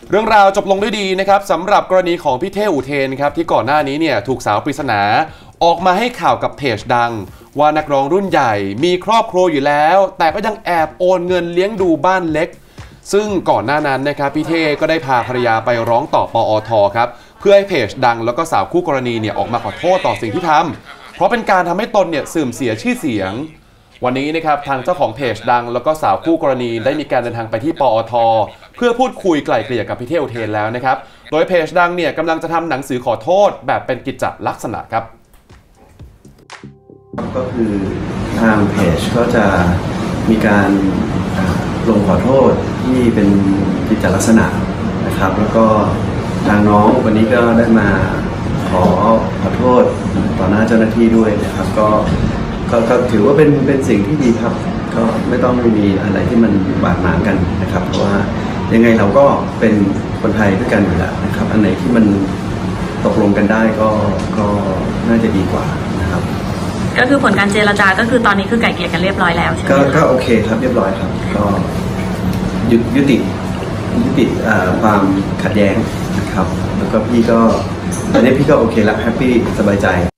เรื่องราวจบลงด้วยดีนะครับสำหรับกรณีของพี่เท่อุเทนครับที่ก่อนหน้านี้เนี่ยถูกสาวปริศนาออกมาให้ข่าวกับเพจดังว่านักร้องรุ่นใหญ่มีครอบครัวอยู่แล้วแต่ก็ยังแอบโอนเงินเลี้ยงดูบ้านเล็กซึ่งก่อนหน้านั้นนะครับพี่เท่ก็ได้พาภรรยาไปร้องต่อปอทครับเพื่อให้เพจดังแล้วก็สาวคู่กรณีเนี่ยออกมาขอโทษต่อสิ่งที่ทำเพราะเป็นการทำให้ตนเนี่ยเสื่อมเสียชื่อเสียงวันนี้นะครับทางเจ้าของเพจดังแล้วก็สาวคู่กรณีได้มีการเดินทางไปที่ปอทเพื่อพูดคุยไกล่เกลี่ยกับพี่เท่อุเทนแล้วนะครับโดยเพจดังเนี่ยกำลังจะทำหนังสือขอโทษแบบเป็นกิจจลักษณะครับก็คือทางเพจก็จะมีการลงขอโทษที่เป็นกิจจลักษณะนะครับแล้วก็ทางน้องวันนี้ก็ได้มาขอโทษต่อหน้าเจ้าหน้าที่ด้วยนะครับก็ถือว่าเป็นสิ่งที่ดีครับก็ไม่ต้องมีอะไรที่มันบาดหมางกันนะครับเพราะว่ายังไงเราก็เป็นคนไทยด้วยกันอยู่แล้วนะครับอันไหนที่มันตกลงกันได้ก็น่าจะดีกว่านะครับก็คือผลการเจรจาก็คือตอนนี้คือไก่เกลี่ยกันเรียบร้อยแล้วใช่ไหมก็โอเคครับเรียบร้อยครับก็ยุติความขัดแย้งนะครับแล้วก็พี่ก็ตอนนี้พี่ก็โอเคแล้วแฮปปี้สบายใจ